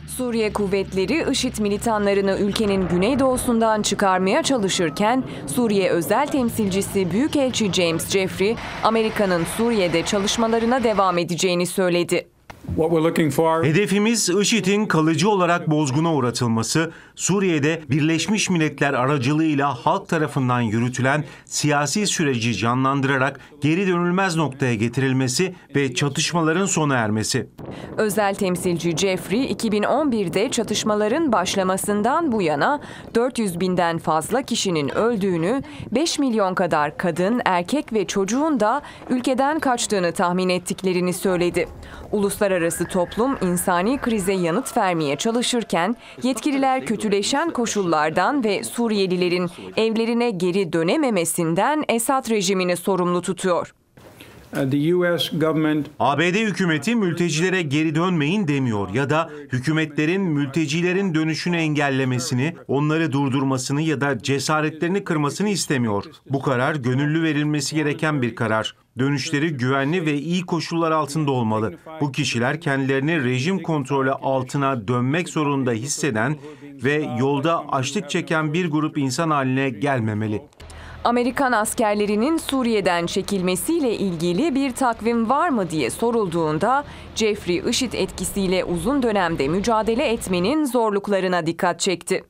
Suriye kuvvetleri IŞİD militanlarını ülkenin güneydoğusundan çıkarmaya çalışırken Suriye özel temsilcisi Büyükelçi James Jeffrey, Amerika'nın Suriye'de çalışmalarına devam edeceğini söyledi. Hedefimiz IŞİD'in kalıcı olarak bozguna uğratılması, Suriye'de Birleşmiş Milletler aracılığıyla halk tarafından yürütülen siyasi süreci canlandırarak geri dönülmez noktaya getirilmesi ve çatışmaların sona ermesi. Özel temsilci Jeffrey, 2011'de çatışmaların başlamasından bu yana 400 binden fazla kişinin öldüğünü, 5 milyon kadar kadın, erkek ve çocuğun da ülkeden kaçtığını tahmin ettiklerini söyledi. Uluslararası toplum insani krize yanıt vermeye çalışırken yetkililer kötüleşen koşullardan ve Suriyelilerin evlerine geri dönememesinden Esad rejimini sorumlu tutuyor. ABD hükümeti mültecilere geri dönmeyin demiyor ya da hükümetlerin mültecilerin dönüşünü engellemesini, onları durdurmasını ya da cesaretlerini kırmasını istemiyor. Bu karar gönüllü verilmesi gereken bir karar. Dönüşleri güvenli ve iyi koşullar altında olmalı. Bu kişiler kendilerini rejim kontrolü altına dönmek zorunda hisseden ve yolda açlık çeken bir grup insan haline gelmemeli. Amerikan askerlerinin Suriye'den çekilmesiyle ilgili bir takvim var mı diye sorulduğunda Jeffrey, IŞİD etkisiyle uzun dönemde mücadele etmenin zorluklarına dikkat çekti.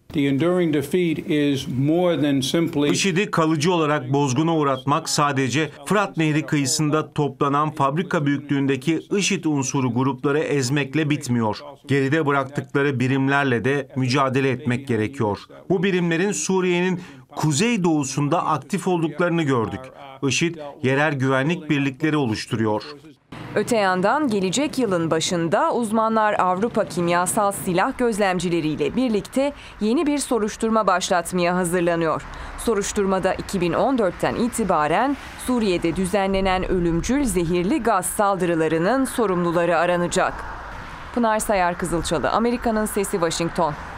IŞİD'i kalıcı olarak bozguna uğratmak sadece Fırat Nehri kıyısında toplanan fabrika büyüklüğündeki IŞİD unsuru grupları ezmekle bitmiyor. Geride bıraktıkları birimlerle de mücadele etmek gerekiyor. Bu birimlerin Suriye'nin kuzeydoğusunda aktif olduklarını gördük. IŞİD yerel güvenlik birlikleri oluşturuyor. Öte yandan gelecek yılın başında uzmanlar Avrupa kimyasal silah gözlemcileriyle birlikte yeni bir soruşturma başlatmaya hazırlanıyor. Soruşturmada 2014'ten itibaren Suriye'de düzenlenen ölümcül zehirli gaz saldırılarının sorumluları aranacak. Pınar Sayar Kızılçalı, Amerika'nın Sesi, Washington.